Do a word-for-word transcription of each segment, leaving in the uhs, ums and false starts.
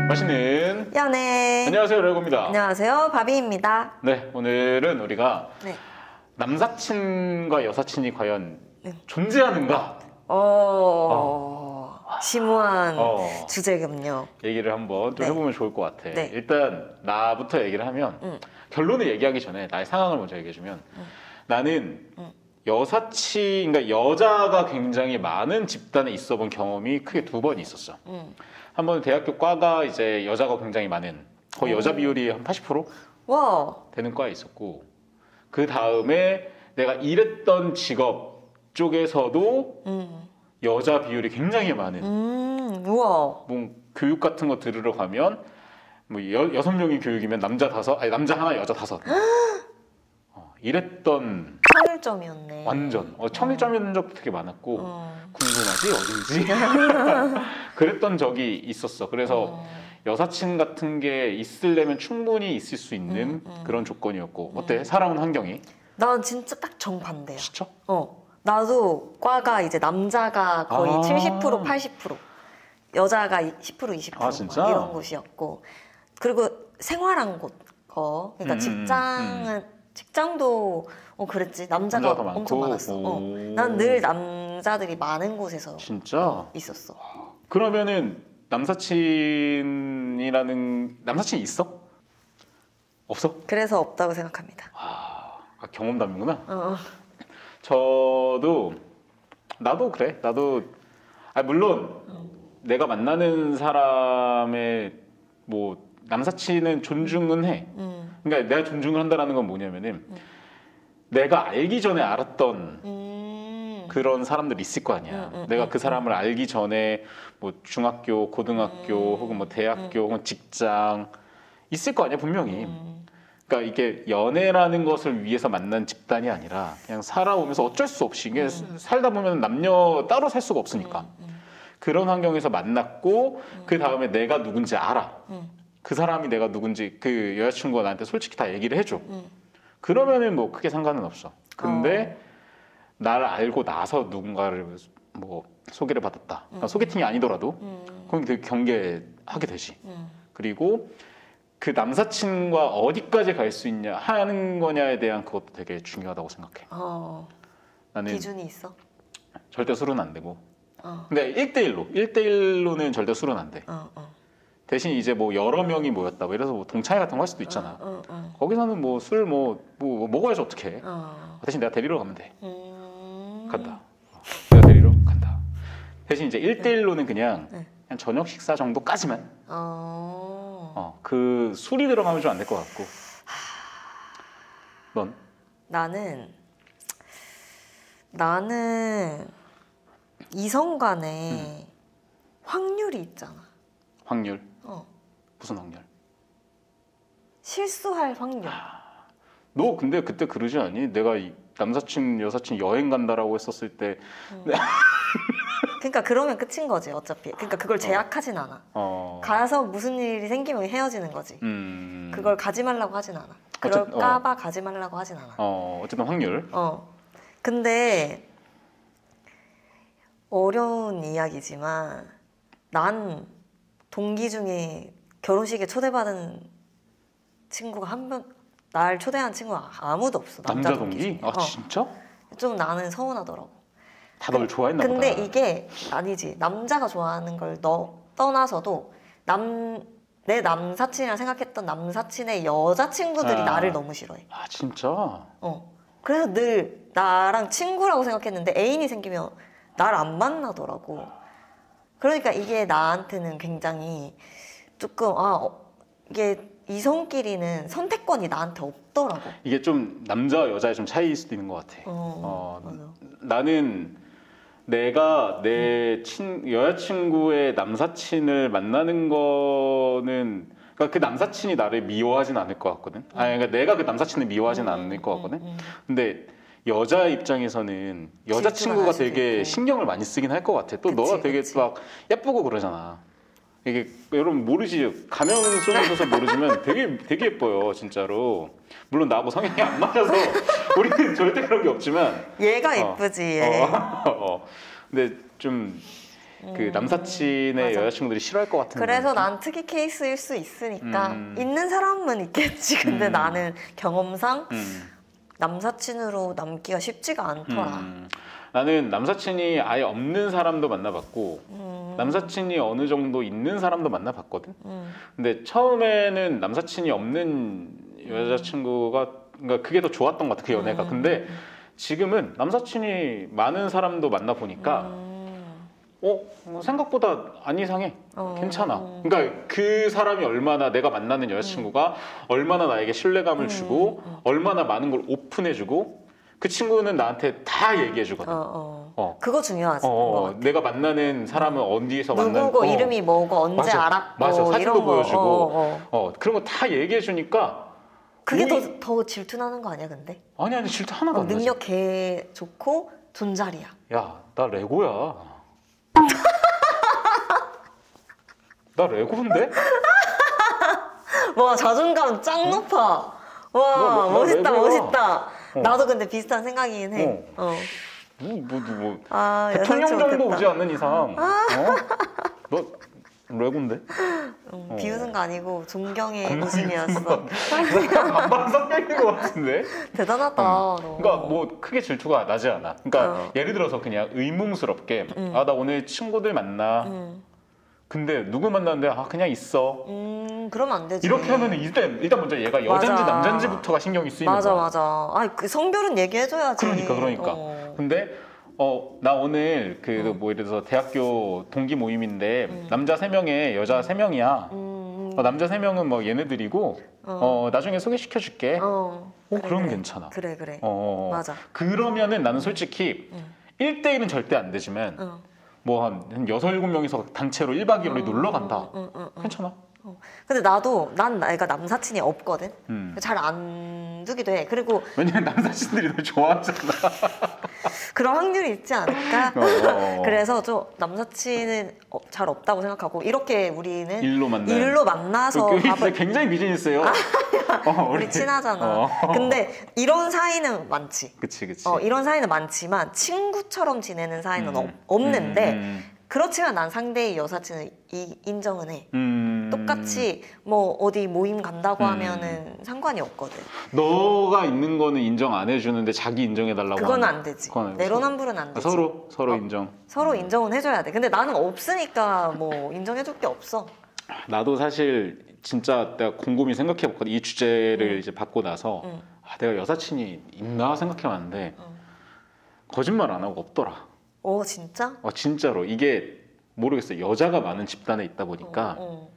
맛있는 연애. 안녕하세요, 레고입니다. 안녕하세요, 바비입니다. 네, 오늘은 우리가 네. 남사친과 여사친이 과연 네. 존재하는가? 어, 어. 심오한 어. 주제군요. 얘기를 한번 좀 네. 해보면 좋을 것 같아. 네. 일단 나부터 얘기를 하면 응. 결론을 얘기하기 전에 나의 상황을 먼저 얘기해주면 응. 나는 응. 여사친, 그러니까 여자가 굉장히 많은 집단에 있어본 경험이 크게 두 번 있었어. 응. 한 번은 대학교 과가 이제 여자가 굉장히 많은 거의 오. 여자 비율이 한 팔십 퍼센트 와. 되는 과에 있었고, 그 다음에 내가 일했던 직업 쪽에서도 음. 여자 비율이 굉장히 많은 음. 우와. 뭐 교육 같은 거 들으러 가면 뭐 여, 여섯 명이 교육이면 남자 다섯, 아니 남자 하나 여자 다섯. 어, 이랬던 청일점이었네. 완전 어, 청일점이었던 적도 되게 많았고 어. 궁금하지 어딘지 그랬던 적이 있었어. 그래서 어. 여사친 같은 게 있으려면 충분히 있을 수 있는 음, 음. 그런 조건이었고. 어때? 살아온 환경이? 난 진짜 딱 정반대야. 진짜? 어. 나도 과가 이제 남자가 거의 아. 칠십 퍼센트, 팔십 퍼센트, 여자가 십 퍼센트, 이십 퍼센트 아, 진짜? 이런 곳이었고, 그리고 생활한 곳, 거, 그러니까 음, 직장은 음. 직장도 어 그랬지. 남자가 남자가 많고. 엄청 많았어. 어. 오. 난 늘 남자들이 많은 곳에서 진짜? 있었어. 그러면은 남사친이라는 남사친이 있어? 없어? 그래서 없다고 생각합니다. 아, 아, 경험담이구나. 어. 저도 나도 그래. 나도 아 물론 어. 내가 만나는 사람의 뭐 남사친은 존중은 해. 음. 그러니까 내가 존중을 한다라는 건 뭐냐면은 음. 내가 알기 전에 알았던 음. 그런 사람들이 있을 거 아니야. 음, 음, 내가 음, 그 사람을 알기 전에 뭐 중학교, 고등학교 음, 혹은 뭐 대학교 혹은 직장 있을 거 아니야 분명히. 음. 그러니까 이게 연애라는 것을 위해서 만난 집단이 아니라 그냥 살아오면서 어쩔 수 없이 이게 음. 살다 보면 남녀 따로 살 수가 없으니까 음, 음, 그런 환경에서 만났고 음. 그 다음에 내가 누군지 알아. 음, 그 사람이 내가 누군지 그 여자친구가 나한테 솔직히 다 얘기를 해줘. 음. 그러면은 뭐 크게 상관은 없어. 근데 날 알고 나서 누군가를 뭐 소개를 받았다. 그러니까 음. 소개팅이 아니더라도 음. 그건 되게 경계하게 되지. 음. 그리고 그 남사친과 어디까지 갈 수 있냐 하는 거냐에 대한 그것도 되게 중요하다고 생각해. 어. 나는 기준이 있어? 절대 술은 안 되고. 어. 근데 일대일로 일대일로는 절대 술은 안 돼. 어, 어. 대신 이제 뭐 여러 명이 모였다. 뭐 이래서 뭐 동창회 같은 거 할 수도 있잖아. 어, 어, 어. 거기서는 뭐 술 뭐 뭐 먹어야지 어떡해. 어. 대신 내가 데리러 가면 돼. 음. 간다. 내가 데리러 간다. 대신 이제 일대일로는 그냥, 네. 그냥 저녁 식사 정도까지만. 어. 어, 그 술이 들어가면 좀 안 될 것 같고. 넌? 나는 나는 이성 간에 음. 확률이 있잖아. 확률? 어. 무슨 확률? 실수할 확률. 너 근데 그때 그러지 않니? 내가 이 남사친 여사친 여행 간다라고 했었을 때 음. 그러니까 그러면 끝인 거지 어차피. 그러니까 그걸 제약하진 않아. 어, 가서 무슨 일이 생기면 헤어지는 거지. 음, 그걸 가지 말라고 하진 않아. 어쨌든, 그럴까봐 가지 말라고 하진 않아. 어, 어쨌든 확률. 어. 근데 어려운 이야기지만 난 동기 중에 결혼식에 초대받은 친구가 한 번, 날 초대한 친구가 아무도 없어. 남자, 남자 동기, 동기? 중에. 아 진짜? 어. 좀 나는 서운하더라고. 다 널 좋아했나 근데 보다. 이게 아니지. 남자가 좋아하는 걸 너, 떠나서도 남, 내 남사친이라 생각했던 남사친의 여자친구들이 아. 나를 너무 싫어해. 아 진짜? 어. 그래서 늘 나랑 친구라고 생각했는데 애인이 생기면 날 안 만나더라고. 그러니까 이게 나한테는 굉장히 조금 아 어, 이게 이성끼리는 선택권이 나한테 없더라고. 이게 좀 남자 여자의 좀 차이일 수도 있는 것 같아. 어, 어, 맞아. 나는 내가 내 친, 여자친구의 남사친을 만나는 거는 그러니까 그 남사친이 나를 미워하진 않을 것 같거든. 아니 그러니까 내가 그 남사친을 미워하진 않을 것 같거든. 음, 음, 음. 근데 여자 입장에서는 여자친구가 질투할 수도 되게 있고. 신경을 많이 쓰긴 할 것 같아. 또 그치, 너가 되게 그치. 막 예쁘고 그러잖아. 이게 여러분 모르지, 가면 속에 있어서 모르지만 되게 되게 예뻐요 진짜로. 물론 나하고 성향이 안 맞아서 우리는 절대 그런 게 없지만 얘가 어, 예쁘지 얘. 어, 어. 근데 좀 그 음, 남사친의 맞아. 여자친구들이 싫어할 것 같은 그래서 느낌? 난 특이 케이스일 수 있으니까 음. 있는 사람은 있겠지. 근데 음. 나는 경험상 음. 남사친으로 남기가 쉽지가 않더라. 음. 나는 남사친이 아예 없는 사람도 만나봤고 음. 남사친이 어느 정도 있는 사람도 만나봤거든. 음. 근데 처음에는 남사친이 없는 여자친구가 그러니까 그게 더 좋았던 것 같아 그 연애가. 음. 근데 지금은 남사친이 많은 사람도 만나 보니까 음. 어 뭐 생각보다 안 이상해. 어. 괜찮아. 그러니까 그 사람이 얼마나 내가 만나는 여자친구가 얼마나 나에게 신뢰감을 음. 주고 음. 얼마나 많은 걸 오픈해주고 그 친구는 나한테 다 얘기해주거든. 어, 어. 어. 그거 중요하지. 어, 어, 뭐. 내가 만나는 사람은 어디서 만난 누구고 어, 이름이 뭐고 언제 맞아. 알았고 맞아. 사진도 이런 거. 보여주고. 어, 어, 어. 어 그런 거 다 얘기해 주니까 그게 오히- 더, 더 질투나는 거 아니야 근데? 아니 아니 질투 하나도 어, 안 나지. 능력 개 좋고 존잘이야. 야, 나 레고야. 나 레고인데? 와 자존감 짱 높아. 와 나- 나 멋있다 레고야. 멋있다. 어. 나도 근데 비슷한 생각이긴 해. 어. 뭐, 뭐, 뭐. 아 대통령 예상치 정도 못했다. 오지 않는 이상. 어? 너 레고인데? 음, 어. 비웃은 거 아니고 존경의 겁나 웃음이었어. 반반 섞여 있는 것 같은데? 대단하다. 너. 그러니까 뭐 크게 질투가 나지 않아. 그러니까 어. 예를 들어서 그냥 의문스럽게 음. 아 나 오늘 친구들 만나. 음, 근데 누구 만났는데 아 그냥 있어. 음 그러면 안 되지. 이렇게 하면 일단 일단 먼저 얘가 여잔지 맞아. 남잔지부터가 신경이 쓰이는 맞아 거야. 맞아. 아 그 성별은 얘기해줘야지. 그러니까 그러니까. 어. 근데 어 나 오늘 그 음. 뭐 예를 들어서 대학교 동기 모임인데 음. 남자 세 명에 여자 세 명이야. 음, 어, 남자 세 명은 뭐 얘네들이고 어. 어 나중에 소개시켜 줄게. 어, 어. 그러면 괜찮아. 그래 그래. 어, 맞아. 그러면은 나는 솔직히 응. 일 대일은 절대 안 되지만 어. 뭐 한 한 여섯 일곱 명이서 단체로 일 박 이 일로 음, 놀러 간다. 음, 음, 음. 괜찮아. 어. 근데 나도 난 내가 남사친이 없거든. 음. 잘 안 두기도 해. 그리고 왜냐면 남사친들이 널 좋아하잖아. 그런 확률이 있지 않을까? 어, 어, 어. 그래서 좀 남사친은 어, 잘 없다고 생각하고 이렇게 우리는 일로 만나. 일로 만나서 그 밥을 굉장히 비즈니스예요. 어, 우리 친하잖아. 어. 근데 이런 사이는 많지. 그치 그치. 어, 이런 사이는 많지만 친구처럼 지내는 사이는 음. 없, 없는데 음, 그렇지만 난 상대의 여사친을 이, 인정은 해. 음. 똑같이 뭐 어디 모임 간다고 음. 하면은 상관이 없거든. 너가 있는 거는 인정 안 해주는데 자기 인정해 달라고. 그건 하는 안 되지. 그건 안 되지. 내로남불은 안 아, 되지. 서로 서로 어. 인정. 서로 인정은 해줘야 돼. 근데 나는 없으니까 뭐 인정해줄 게 없어. 나도 사실 진짜 내가 곰곰이 생각해봤거든. 이 주제를 음. 이제 받고 나서 응. 아, 내가 여사친이 있나 생각해봤는데 응. 거짓말 안 하고 없더라. 어 진짜? 어, 진짜로 이게 모르겠어. 여자가 많은 집단에 있다 보니까 어, 어.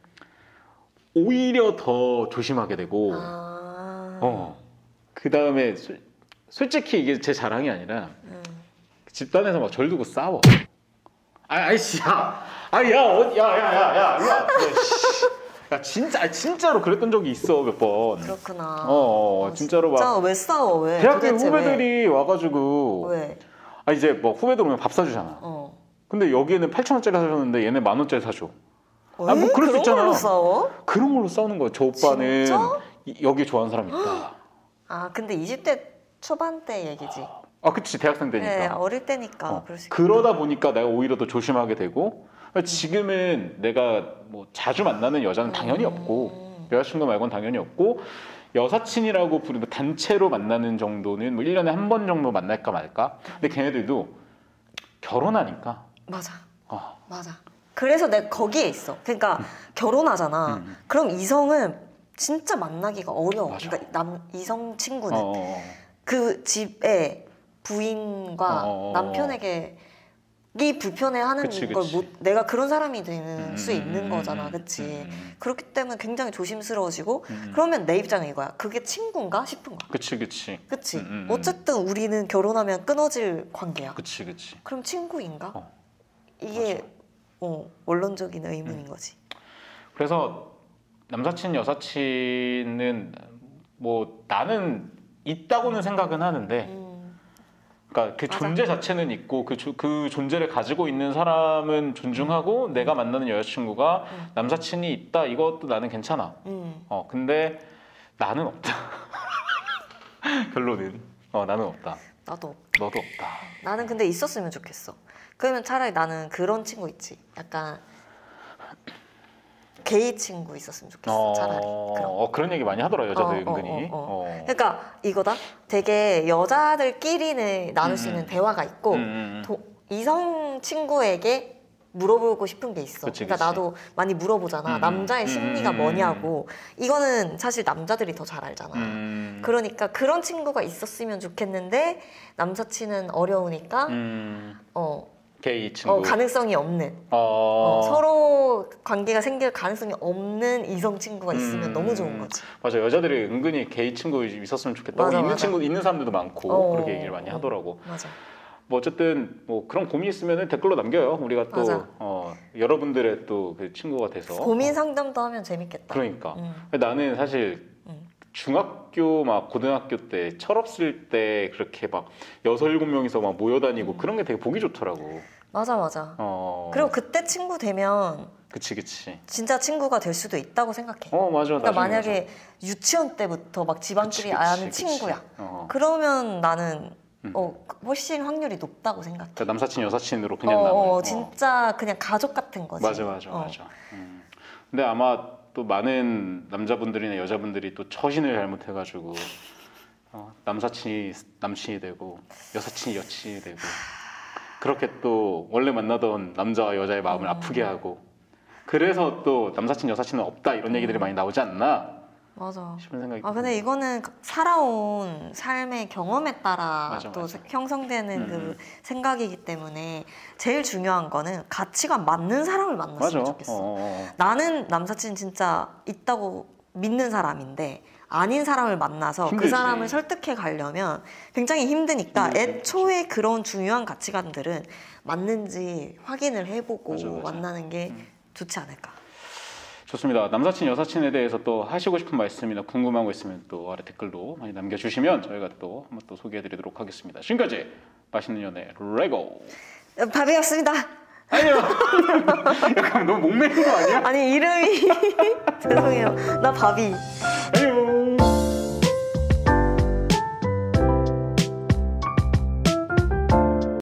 오히려 더 조심하게 되고. 아. 어. 그 다음에 솔직히 이게 제 자랑이 아니라 음. 집단에서 막 절 두고 싸워. 아, 아이씨, 야, 아, 야, 어, 야, 야, 야, 야, 야, 야, 씨. 야, 진짜, 아, 진짜로 그랬던 적이 있어 몇 번. 그렇구나. 어, 어 아, 진짜로 막 진짜 왜 싸워 왜? 대학교 도대체 후배들이 와가지고, 왜? 왜? 아 이제 뭐 후배들 오면 밥 사주잖아. 어. 근데 여기에는 팔천 원짜리 사줬는데 얘네 만 원짜리 사줘. 왜? 아, 뭐 그럴 수 그런 있잖아. 걸로 싸워? 그런 걸로 싸우는 거야. 저 오빠는 진짜? 이- 여기 좋아하는 사람 있다. 아 근데 이십 대 초반 때 얘기지. 아, 그치 대학생 때니까. 네, 어릴 때니까 어, 그럴 수 있겠다. 그러다 보니까 내가 오히려 더 조심하게 되고 지금은 내가 뭐 자주 만나는 여자는 당연히 음. 없고 여자친구 말고는 당연히 없고 여사친이라고 부르는 단체로 만나는 정도는 뭐 일 년에 한 번 정도 만날까 말까. 근데 걔네들도 결혼하니까 맞아. 어, 맞아. 그래서 내가 거기에 있어. 그러니까 결혼하잖아. 음. 그럼 이성은 진짜 만나기가 어려워. 맞아. 그러니까 남 이성 친구는 어, 어, 그 집에 부인과 어, 어, 어. 남편에게 이 불편해하는 그치, 걸 그치. 못, 내가 그런 사람이 될 음, 수 있는 음, 거잖아, 음, 그치? 음, 음. 그렇기 때문에 굉장히 조심스러워지고 음. 그러면 내 입장은 이거야. 그게 친구인가 싶은 거야. 그치 그치 그치? 음, 음, 음. 어쨌든 우리는 결혼하면 끊어질 관계야. 그치 그치. 그럼 친구인가? 어, 이게 어, 원론적인 의문인 거지. 그래서 남사친 여사친은 뭐 나는 있다고는 생각은 하는데 음, 그러니까 그 맞아. 존재 자체는 있고 그, 조- 그 존재를 가지고 있는 사람은 존중하고 내가 만나는 여자친구가 음. 남사친이 있다 이것도 나는 괜찮아. 음. 어 근데 나는 없다. 결론은 어 나는 없다. 나도 너도 없다. 나는 근데 있었으면 좋겠어. 그러면 차라리 나는 그런 친구 있지. 약간 게이 친구 있었으면 좋겠어. 어, 차라리 그런. 어, 그런 얘기 많이 하더라 여자들 어, 어, 은근히. 어, 어. 어. 그러니까 이거다. 되게 여자들끼리는 나눌 수 음, 있는 음. 대화가 있고 음, 음, 음. 도- 이성 친구에게 물어보고 싶은 게 있어. 그치, 그러니까 그치. 나도 많이 물어보잖아. 음, 남자의 음, 심리가 음, 뭐냐고. 이거는 사실 남자들이 더 잘 알잖아. 음, 그러니까 그런 친구가 있었으면 좋겠는데 남사친은 어려우니까 음, 어, 게이 친구. 어, 가능성이 없는 어, 어, 서로 관계가 생길 가능성이 없는 이성 친구가 있으면 음, 너무 좋은 거지. 맞아 여자들이 은근히 게이 친구 있었으면 좋겠다고 맞아, 있는 맞아. 친구 있는 사람들도 많고 어, 그렇게 얘기를 많이 어, 하더라고. 맞아. 뭐 어쨌든 뭐 그런 고민 있으면 댓글로 남겨요. 우리가 또 맞아. 어, 여러분들의 또 그 친구가 돼서 고민 어, 상담도 하면 재밌겠다. 그러니까 음. 나는 사실 음. 중학교 막 고등학교 때 철없을 때 그렇게 막 여섯 일곱 명이서 막 모여다니고 음. 그런 게 되게 보기 좋더라고. 맞아 맞아. 어. 그리고 그때 친구 되면 그치 그치. 진짜 친구가 될 수도 있다고 생각해. 어 맞아. 그러니까 나중에 만약에 맞아. 유치원 때부터 막 집안끼리 그치, 그치, 아는 그치. 친구야. 어. 그러면 나는 음. 어, 훨씬 확률이 높다고 생각해. 그러니까 남사친 여사친으로 그냥 어, 남을. 어, 어. 진짜 그냥 가족 같은 거지. 맞아 맞아 어. 맞아. 음. 근데 아마 또 많은 남자분들이나 여자분들이 또 처신을 잘못해가지고 어, 남사친이 남친이 되고 여사친이 여친이 되고 그렇게 또 원래 만나던 남자와 여자의 마음을 음. 아프게 하고 그래서 또 남사친 여사친은 없다 이런 얘기들이 많이 나오지 않나 맞아. 싶은 생각이 아 근데 이거는 살아온 삶의 경험에 따라 맞아, 또 맞아. 형성되는 음, 그 음. 생각이기 때문에 제일 중요한 거는 가치관 맞는 사람을 맞아. 만났으면 좋겠어. 어, 어, 어. 나는 남사친 진짜 있다고 믿는 사람인데 아닌 사람을 만나서 힘들지. 그 사람을 설득해 가려면 굉장히 힘드니까 힘들지. 애초에 그런 중요한 가치관들은 맞는지 확인을 해보고 맞아, 맞아. 만나는 게 음. 좋지 않을까. 좋습니다. 남사친 여사친에 대해서 또 하시고 싶은 말씀이나 궁금한 거 있으면 또 아래 댓글로 많이 남겨주시면 저희가 또 한번 또 소개해드리도록 하겠습니다. 지금까지 맛있는 연애 레고. 밥이었습니다. 아니요. 약간 너무 목매는 거 아니야? 아니 이름이 죄송해요. 나 바비.